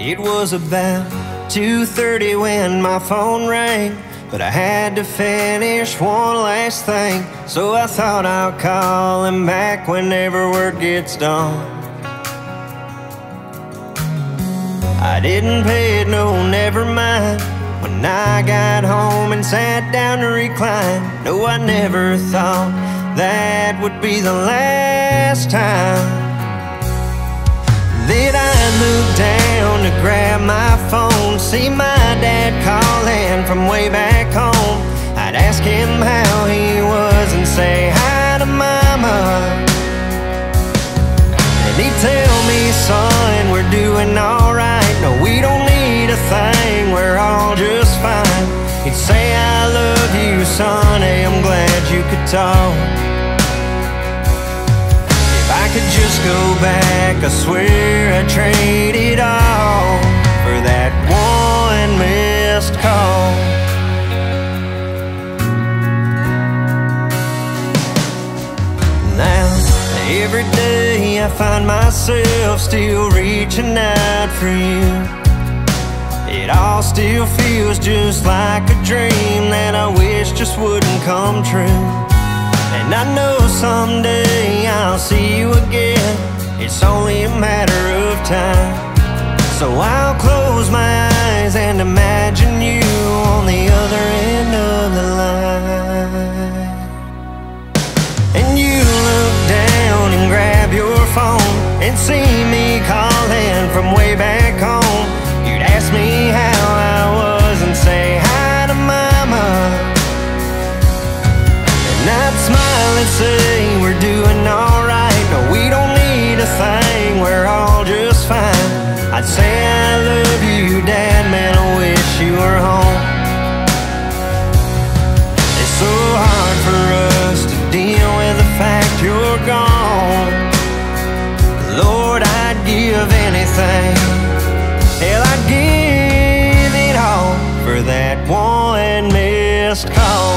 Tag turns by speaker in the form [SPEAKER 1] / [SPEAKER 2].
[SPEAKER 1] It was about 2:30 when my phone rang, but I had to finish one last thing, so I thought I'll call him back whenever word gets done. I didn't pay it, no, never mind. When I got home and sat down to recline, no, I never thought that would be the last time. Then I looked down to grab my phone, see my dad calling from way back home. I'd ask him how he was and say hi to mama, and he'd tell me, son, we're doing alright. No, we don't need a thing, we're all just fine. He'd say, I love you, son, hey, I'm glad you could talk. I could just go back, I swear I'd trade it all for that one missed call. Now, every day I find myself still reaching out for you. It all still feels just like a dream that I wish just wouldn't come true. And I know someday I'll see you again, it's only a matter of time. So I'll close my eyes and imagine you on the other end of the line. And you look down and grab your phone and see me calling from way back home. You'd ask me how I was and say hi to mama, and I'd smile and say we're doing alright. No, we don't need a thing, we're all just fine. I'd say I love you, Dad, man, I wish you were home. It's so hard for us to deal with the fact you're gone. Lord, I'd give anything, hell, I'd give it all for that one missed call.